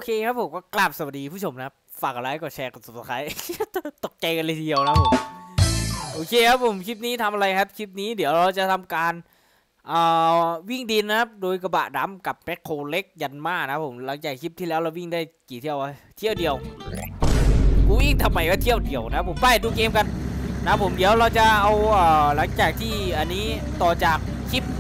เคครับผมก็กราบสวัสดีผู้ชมนะครับฝากกดไลค์กดแชร์กด subscribe ตกใจกันเลยทีเดียวนะผมโอเคครับผมคลิปนี้ทำอะไรครับคลิปนี้เดี๋ยวเราจะทำการวิ่งดินนะครับโดยกระบะดำกับแบ็คโคเล็กยันมานะผมหลังจากคลิปที่แล้วเราวิ่งได้กี่เที่ยววะเที่ยวเดียวกูวิ่งทำไมก็เที่ยวเดียวนะผมไปดูเกมกันนะผมเดี๋ยวเราจะเอาหลังจากที่อันนี้ต่อจากคลิป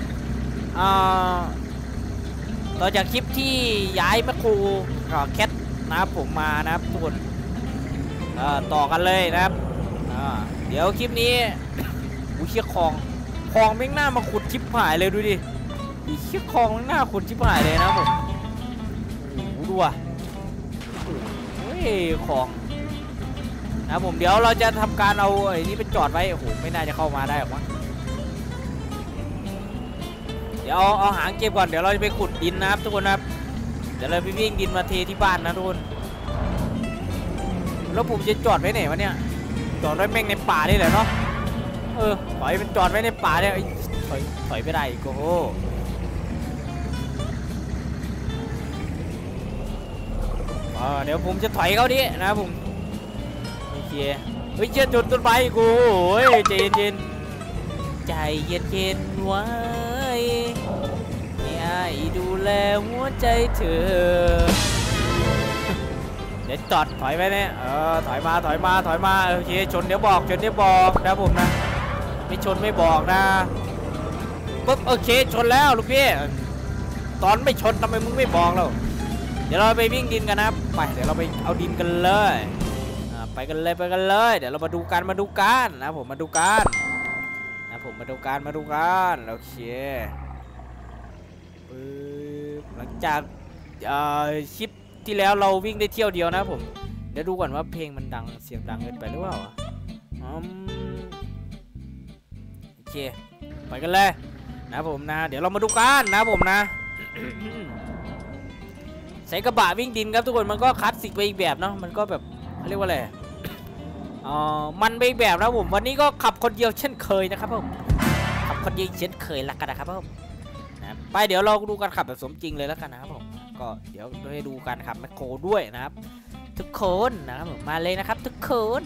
ที่ย้ายแมคโครแคทนะครับผมมานะครับทุกคนต่อกันเลยนะครับเดี๋ยวคลิปนี้กูเชี่ยคลองแม่งหน้ามาขุดชิบหายเลยดูดิเชี่ยคลองแม่งหน้าขุดชิบหายเลยนะผมโอ้โหดูอ่ะโอ้ยคลองนะผมเดี๋ยวเราจะทำการเอาไอ้นี่เป็นจอดไว้โอ้โหไม่น่าจะเข้ามาได้หรอกมั้งเดี๋ยวเอาหางเก็บก่อนเดี๋ยวเราจะไปขุดดินนะครับทุกคนนะครับเดี๋ยวเราไปวิ่งดินมาเทที่บ้านนะทุกคนแล้วผมจะจอดไว้ไหนวะเนี่ยจอดไว้แม่งในป่าได้เลยเนาะถอยเป็นจอดไว้ในป่าเนี่ยถอยไม่ได้อีกโอ้โหเดี๋ยวผมจะถอยเขาดินะครับผมโอเคเฮ้ยเย็นจนต้นไม้กูโอ้ยใจเย็นใจเย็นไว้ดูแลหัวใจเธอเดี๋ยวจอดถอยไปเนี่ยถอยมาโอเคชนเดี๋ยวบอกนะผมนะไม่ชนไม่บอกนะปุ๊บโอเคชนแล้วลูกพี่ตอนไม่ชนทำไมมึงไม่บอกเราเดี๋ยวเราไปวิ่งดินกันนะไปเดี๋ยวเราไปเอาดินกันเลยไปกันเลยเดี๋ยวเรามาดูกันนะผมมาดูกันโอเคหลังจากคลิปที่แล้วเราวิ่งได้เที่ยวเดียวนะผมเดี๋ยวดูก่อนว่าเพลงมันดังเสียงดังเกินไปหรือเปล่าโอเคไปกันเลยนะผมนะเดี๋ยวเรามาดูกันนะผมนะ ใช้กระบะวิ่งดินครับทุกคนมันก็คลาสสิกไปอีกแบบเนาะมันก็แบบเขาเรียกว่าอะไรมันไปอีกแบบนะผมวันนี้ก็ขับคนเดียวเช่นเคยนะครับผมขับคนเดียวเช่นเคยละกันนะครับผมไปเดี๋ยวเราดูการขับแบบสมจริงเลยแล้วกันนะครับผมก็เดี๋ยวให้ดูการขับแมคโครด้วยนะครับทุกคนนะครับผมมาเลยนะครับทุกคน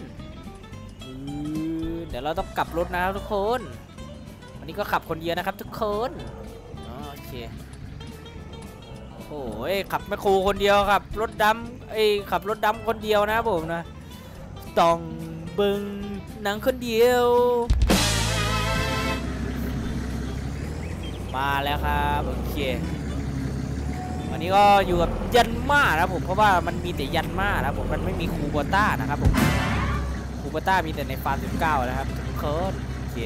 เดี๋ยวเราต้องกลับรถนะครับทุกคนวันนี้ก็ขับคนเดียวนะครับทุกคนโอเคโอ้ยขับแมคโครคนเดียวครับรถดำขับรถดำคนเดียวนะครับผมนะต้องเบิ่งหนังคนเดียวมาแล้วครับโอเควันนี้ก็อยู่กับยันมานะผมเพราะว่ามันมีแต่ยันมานะผมมันไม่มีคูโบต้านะครับผมคูโบต้ามีแต่ในฟาร์ม19นะครับทุกคนโอเค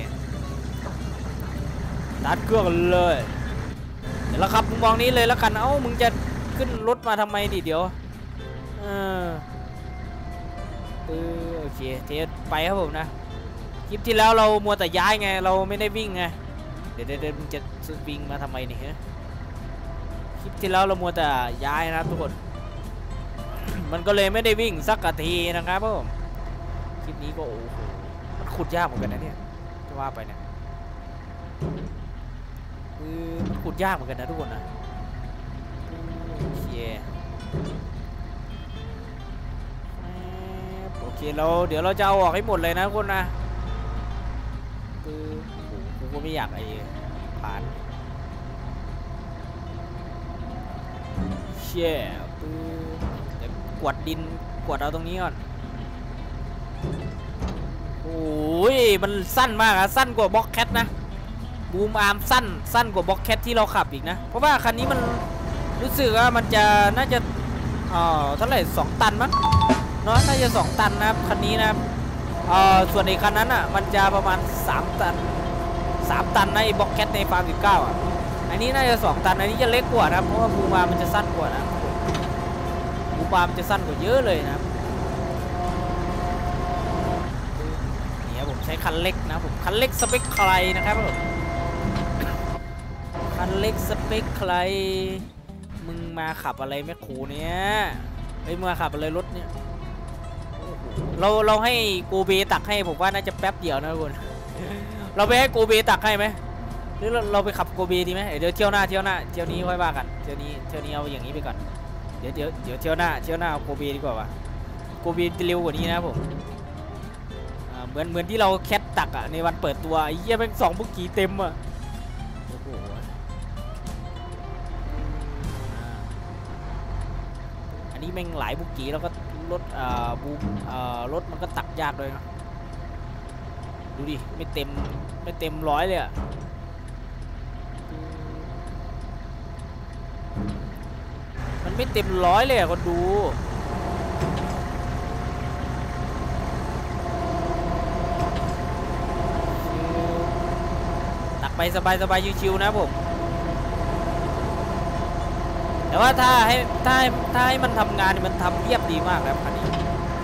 ตัดเครื่องเลยเดี๋ยวเราขับมุมมองนี้เลยแล้วกันมึงจะขึ้นรถมาทำไมดิเดี๋ยวโอเคเทไปครับผมนะคลิปที่แล้วเรามัวแต่ย้ายไงเราไม่ได้วิ่งไงเดี๋ยวมึงจะวิ่งมาทำไมนี่ฮะคลิปที่แล้วเรามัวแต่ย้ายนะครับทุกคน มันก็เลยไม่ได้วิ่งสักทีนะครับผมคลิปนี้ก็โอ้โหมันขุดยากเหมือนกันนะเนี่ยจะว่าไปเนี่ยมันขุดยากเหมือนกันนะทุกคนนะโอเคเดี๋ยวเราจะเอาออกให้หมดเลยนะทุกคนนะกูก็ไม่อยากผ่านแต่กวาดดินกวาดเอาตรงนี้ก่อนโอ้ยมันสั้นมากอะสั้นกว่าบ็อกแคทนะบูมอาร์มสั้นกว่าบ็อกแคทที่เราขับอีกนะเพราะว่าคันนี้มันรู้สึกว่ามันจะน่าจะเท่าไหร่2 ตันมั้งเนาะน่าจะ2 ตันนะครับคันนี้นะครับส่วนในคันนั้นอ่ะมันจะประมาณ3 ตันนะไอ้บ็อกแคทในฟาร์ม19อ่ะอันนี้น่าจะ2 ตันอันนี้จะเล็กกว่านะเพราะว่าบูมอาร์มมันจะสั้นกว่านะบูมอาร์มจะสั้นกว่าเยอะเลยนะนี่ผมใช้คันเล็กนะผมคันเล็กสเปคใครนะครับผมคันเล็กสเปคใครมึงมาขับอะไรแม่ครูเนี่ยมึงมาขับอะไรรถเนี่ยเราให้โกเบตักให้ผมว่าน่าจะแป๊บเดียวนะทุกคนเราไปให้โกเบตักให้ไหมหรือเราไปขับโกเบดีไหมเดี๋ยวเที่ยวหน้านี้ค่อยว่ากันเที่ยวนี้เอาอย่างนี้ไปก่อนเดี๋ยวเที่ยวหน้าเอาโกเบดีกว่าวะโกเบจะเร็วกว่านี้นะผมเหมือนที่เราแคทตักในวันเปิดตัวไอ้เหี้ยแม่ง2บุกกี้เต็มอ่ะโอ้โหอันนี้แม่งหลายบุกกี้แล้วก็รถบูมรถมันก็ตักยากเลยนะดูดิไม่เต็ม100เลยอ่ะมันไม่เต็ม100เลยอ่ะคนดูตักไปสบายชิวๆนะผมแต่ว่าถ้าให้มันทำงานมันทำเรียบดีมากครับคันนี้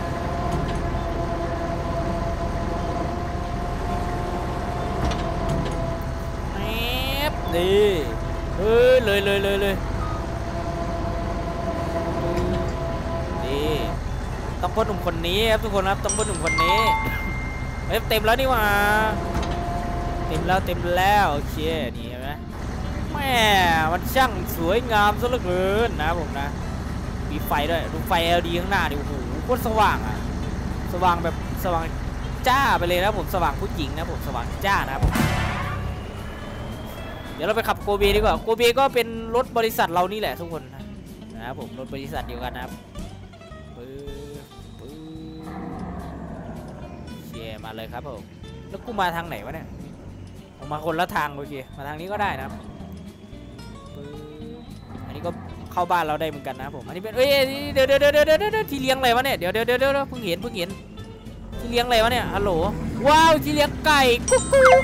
นี่เลยนี่ต้องพ่อหนุ่มคนนี้ครับทุกคนครับต้องพ่อหนุ่มคนนี้เต็มแล้วนี่หว่าเต็มแล้วโอเคนี่เห็นไหมแม่มันช่างสวยงามซะเหลือเกินนะผมนะมีไฟด้วยดูไฟ LED ข้างหน้าดิโอ้โหโคตรสว่างอ่ะสว่างแบบสว่างจ้าไปเลยนะผมสว่างผู้หญิงนะผมสว่างจ้านะครับเดี๋ยวเราไปขับโกเบดีกว่าโกเบก็เป็นรถบริษัทเรานี่แหละทุกคนนะครับผมรถบริษัทเดียวกันนะครับเชียร์มาเลยครับผมแล้วกูมาทางไหนวะเนี่ยออกมาคนละทางโอเคมาทางนี้ก็ได้นะครับอันนี้ก็เข้าบ้านเราได้เหมือนกันนะผมอันนี้เป็นเดี๋ยวที่เลี้ยงอะไรวะเนี่ยเดี๋ยวเพิ่งเห็นที่เลี้ยงอะไรวะเนี่ยฮัลโหลว้าวที่เลี้ยงไก่กุ๊ก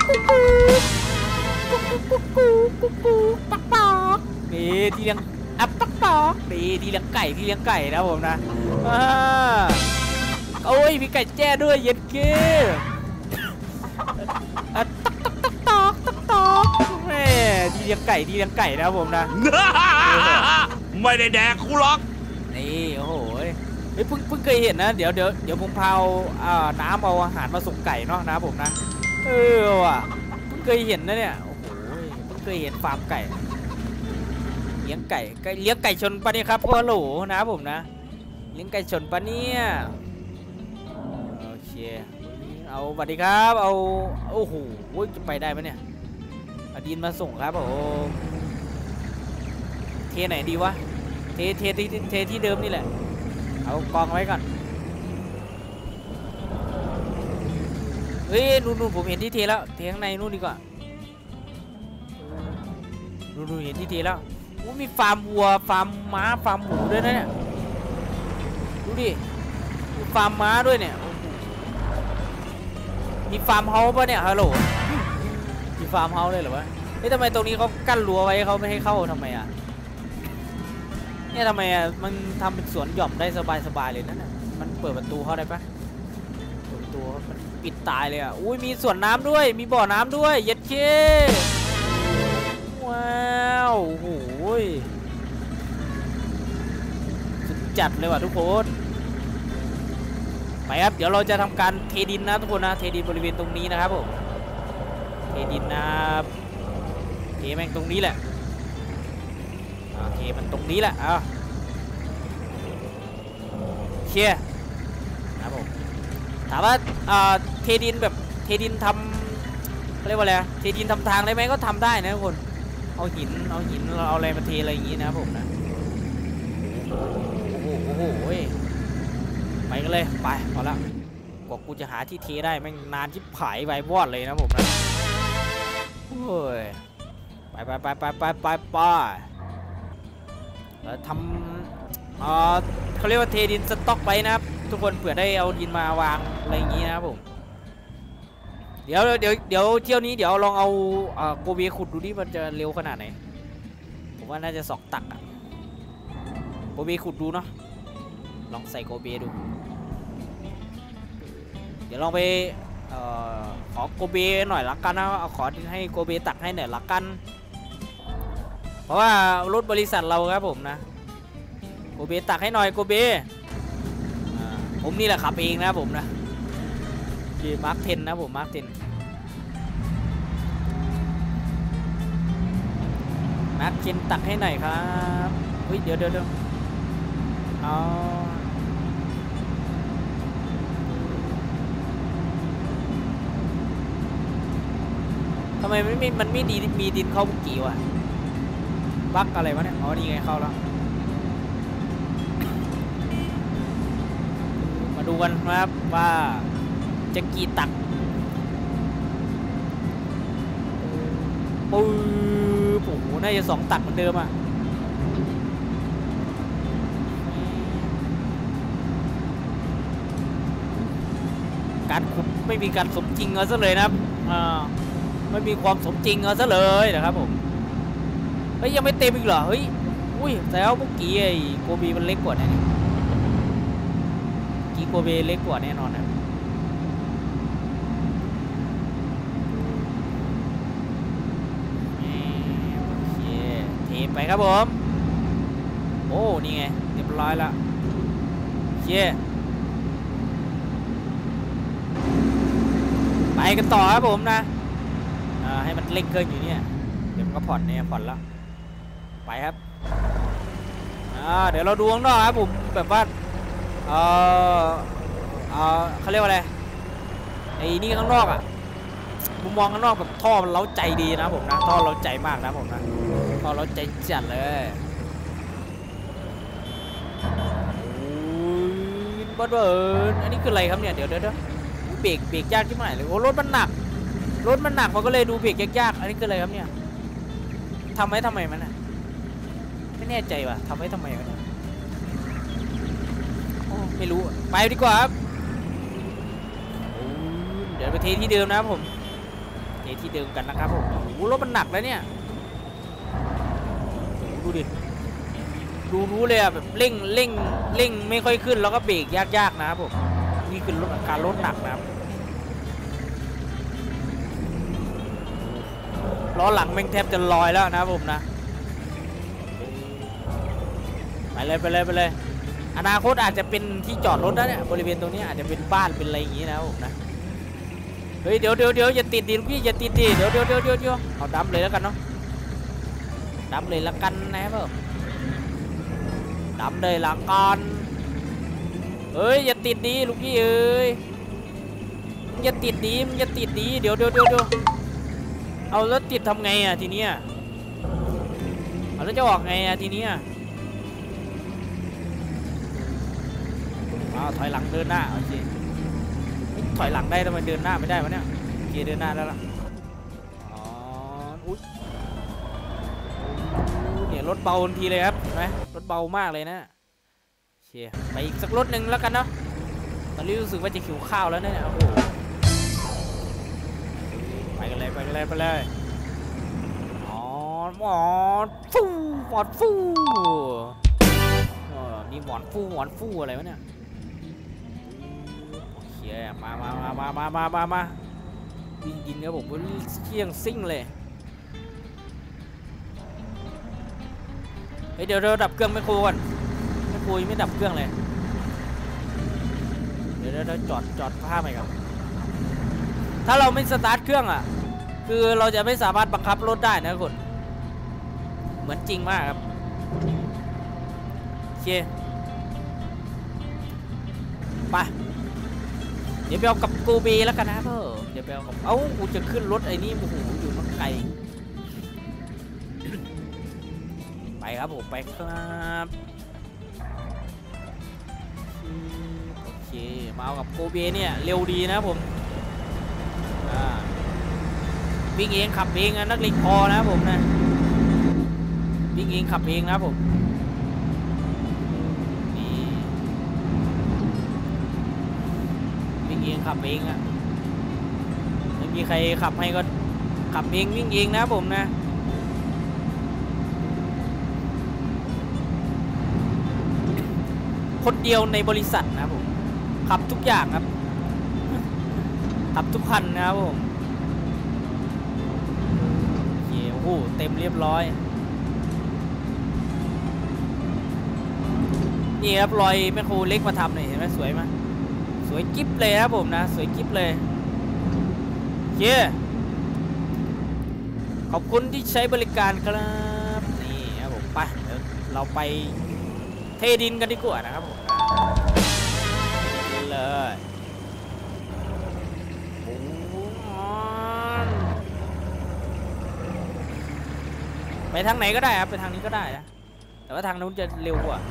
ปักนี่ที่เลี้ยงปักนี่ที่เลี้ยงไก่นะผมนะโอ้ยมีไก่แจ้ด้วยเย็นเก้แม่ที่เลี้ยงไก่นะผมนะไม่ได้แดกกูหรอกนี่โอ้โหเพิ่งเคยเห็นนะเดี๋ยวผมพาน้ำเอาอาหารมาส่งไก่เนาะนะผมนะว่ะเพิ่งเคยเห็นนะเนี่ยโอ้โหเพิ่งเคยเห็นฟาร์มไก่เลี้ยงไก่ชนปะเนี่ยครับพ่อโหลนะผมนะเลี้ยงไก่ชนปะเนี่ยโอเคเอาสวัสดีครับเอาโอ้โหจะไปได้ไหมเนี่ยเอาดินมาส่งครับผมเทไหนดีวะเทที่เดิมนี่แหละเอากองไว้ก่อนเฮ้ยนู่นผมเห็นที่เทแล้วเทข้างในนู่นดีกว่านู่นเห็นที่เทแล้วมีฟาร์มวัวฟาร์มม้าฟาร์มหมูด้วยนะเนี่ยดูดิมีฟาร์มม้าด้วยเนี่ยมีฟาร์มเฮาส์ป่ะเนี่ยฮัลโหลมีฟาร์มเฮาส์เลยเหรอวะทำไมตรงนี้เขากั้นรั้วไว้เขาไม่ให้เข้าทำไมอ่ะเนี่ยทำไมอ่ะมันทำเป็นสวนหย่อมได้สบายเลยนั่นน่ะมันเปิดประตูเข้าได้ปะเปิดประตูมันปิดตายเลยอ่ะอุ้ยมีสวนน้ำด้วยมีบ่อน้ำด้วยเย็ดเคว้าวโอ้โหสุดจัดเลยว่ะทุกคนไปครับเดี๋ยวเราจะทำการเทดินนะทุกคนนะเทดินบริเวณตรงนี้นะครับผมเทดินนะเทแม่งตรงนี้แหละโอเคมันตรงนี้แหละเชียร์นะผมถามว่าเทดินแบบเทดินทำเรียกว่าอะไรเทดินทำทางได้ไหมก็ทำได้นะทุกคนเอาหินเราเอาอะไรมาเทอะไรอย่างนี้นะครับผมนะโอ้โหไปกันเลยไปพอละกว่ากูจะหาที่เทได้แม่งนานชิบหายไววอดเลยนะผมนะโอ้ยไปแล้วทำเขาเรียกว่าเทดินสต็อกไปนะครับทุกคนเผื่อได้เอาดินมาวางอะไรอย่างนี้นะครับผมเดี๋ยวเที่ยวนี้เดี๋ยวลองเอาโกเบขุดดูดิมันจะเร็วขนาดไหนผมว่าน่าจะ2 ตักโกเบขุดดูเนาะลองใส่โกเบดูเดี๋ยวลองไปขอโกเบหน่อยละกันนะเอาขอให้โกเบตักให้หน่อยละกันเพราะว่ารถบริษัทเราครับผมนะโกเบตักให้หน่อยโกเบผมนี่แหละขับเองนะผมนะมาร์ค 10นะผมมาร์ค 10มาร์ค 10ตักให้หน่อยครับเฮ้ยเดี๋ยวอ๋อทำไมมันไม่ดีมีดินเข้าบุกกี่วะบั๊กอะไรวะเนี่ยอ๋อนี่ไงเข้าแล้วมาดูกันครับว่าจะกี่ตักปุ๊บโอ้โหน่าจะ2 ตักเหมือนเดิมอ่ะการขุดไม่มีการสมจริงเอาซะเลยนะครับไม่มีความสมจริงเอาซะเลยนะครับผมเฮ้ยยังไม่เต็มอีกเหรอเฮ้ยอุ้ยแต่ว่าเมื่อกี้ไอ้โกบีมันเล็กกว่าเนี่ยกีโกเบเล็กกว่าแน่นอนนะโอเคเทไปครับผมโอ้นี่ไงเรียบร้อยแล้วโอเคไปกันต่อครับผมนะให้มันเร่งเครื่องอยู่เนี่ยเดี๋ยวมันก็ผ่อนเนี่ยผ่อนแล้วไปครับเดี๋ยวเราดูข้างนอกครับผมแบบว่าเขาเรียกว่าอะไรไอ้นี่ข้างนอกอ่ะมุมมองข้างนอกแบบท่อมันเล้าใจดีนะผมนะท่อเล้าใจมากนะผมนะท่อเล้าใจจัดเลยโอ้ยบัดเบิร์นอันนี้คืออะไรครับเนี่ยเดี๋ยวเบรกยากที่ไหนเลยโอ้รถมันหนักมันก็เลยดูเบรกยากอันนี้คืออะไรครับเนี่ยทำไมมันอ่ะไม่แน่ใจว่ะทำไมมันไม่รู้ไปดีกว่าครับเดี๋ยวไปเทที่เดิมนะครับผมเทที่เดิมกันนะครับผมโอ้รถมันหนักแล้วเนี่ยดูดิดูรู้เลยอะแบบเร่งไม่ค่อยขึ้นแล้วก็เบรกยากนะครับผมนี่คือรถการรถหนักนะครับล้อหลังแม่งแทบจะลอยแล้วนะครับผมนะไปเลยอนาคตอาจจะเป็นที่จอดรถนะเนี่ยบริเวณตรงนี้อาจจะเป็นบ้านเป็นอะไรอย่างนี้นะผมนะเฮ้ยเดี๋ยวอย่าติดดิพี่อย่าติดดิเดี๋ยวเอาดับเลยแล้วกันเนาะดับเลยละกันนะครับดับเลยละกันเฮ้ยอย่าติดดิลูกพี่เอ้ยอย่าติดดิเดี๋ยวเอาแล้วติดทำไงอ่ะทีเนี้ยเอาแล้วจะออกไงอ่ะทีเนี้ยถอยหลังเดินหน้าโอเคถอยหลังได้ทำไมเดินหน้าไม่ได้วะเนี่ยโอเคเดินหน้าแล้วล่ะอ๋ออุ๊ยเนี่ยรถเบาทันทีเลยครับเห็นไหมรถเบามากเลยนะโอเคไปอีกสักรถหนึ่งแล้วกันเนาะตอนนี้รู้สึกว่าจะหิวข้าวแล้วเนี่ยโอ้โหไปกันเลยอ๋อหมอนฟูมีหมอนฟูอะไรวะเนี่ยมายินครับผมเที่ยงซิ่งเลยเฮ้ยเดี๋ยวดับเครื่องไม่คุยก่อนไม่ดับเครื่องเลยเดี๋ยวจอดผ้าใหม่ครับถ้าเราไม่สตาร์ทเครื่องอ่ะคือเราจะไม่สามารถบังคับรถได้นะทุกคนเหมือนจริงมากครับโอเคไปเดี๋ยวไปเอากับโกเบแล้วกันนะเพื่อเดี๋ยวไปเอากับกูจะขึ้นรถไอ้นี่โอ้โหอยู่มันไกลไปครับผมไปครับโอเคมาเอากับโกเบเนี่ยเร็วดีนะผมวิ่งเองขับเองนะนักเลงพอนะผมนะวิ่งเองขับเองนะผมเองขับเองอะไม่มีใครขับให้ก็ขับเองวิ่งเองนะผมนะคนเดียวในบริษัทนะผมขับทุกอย่างครับขับทุกคันนะครับผมโอ้โหเต็มเรียบร้อยนี่ครับรอยแมคโครเล็กมาทำหน่อยเห็นไหมสวยไหมสวยกิ๊บเลยครับผมนะสวยกิ๊บเลยเย้ขอบคุณที่ใช้บริการครับนี่ครับผมไปเดี๋ยวเราไปเทดินกันดีกว่านะครับผมเลยไปทางไหนก็ได้ครับไปทางนี้ก็ได้นะแต่ว่าทางนู้นจะเร็วกว่า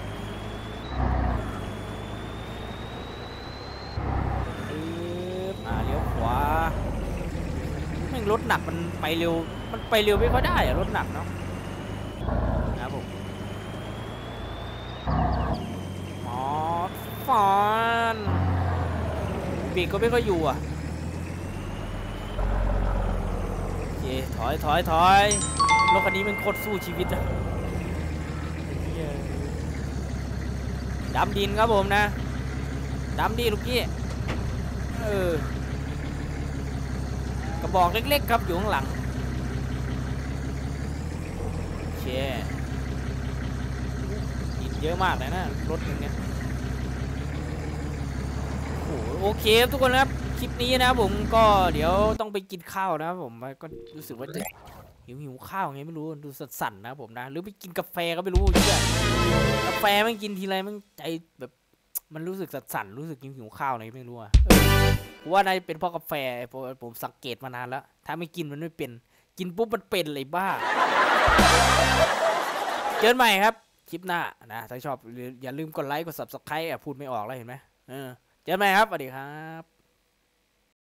เลี้ยวขวาแม่งรถหนักมันไปเร็วไม่ค่อยได้อะรถหนักเนาะนะครับผมฟอนเบรกก็ไม่ค่อยอยู่อ่ะโอเคถอยรถคันนี้มันโคตรสู้ชีวิตอะดำดินครับผมนะดำดิลูกกี้กระบอกเล็กๆครับอยู่ข้างหลังโอเคดินเยอะมากเลยนะรถนึงเนี่ยโอเคทุกคนครับคลิปนี้นะผมก็เดี๋ยวต้องไปกินข้าวนะครับผมก็รู้สึกว่าจะหิวข้าวไงไม่รู้ดูสั่นๆนะผมนะหรือไปกินกาแฟก็ไม่รู้เยอะกาแฟมันกินทีไรมันใจแบบมันรู้สึกสั่นๆรู้สึกหิวข้าวอะไรไม่รู้อะผมว่าน่าจะเป็นเพราะกาแฟผมสังเกตมานานแล้วถ้าไม่กินมันไม่เป็นกินปุ๊บมันเป็นเลยบ้าเจอกันใหม่ครับคลิปหน้านะถ้าชอบอย่าลืมกดไลค์กด Subscribe พูดไม่ออกแล้วเห็นไหมเจอกันใหม่ครับสวัสดีครับ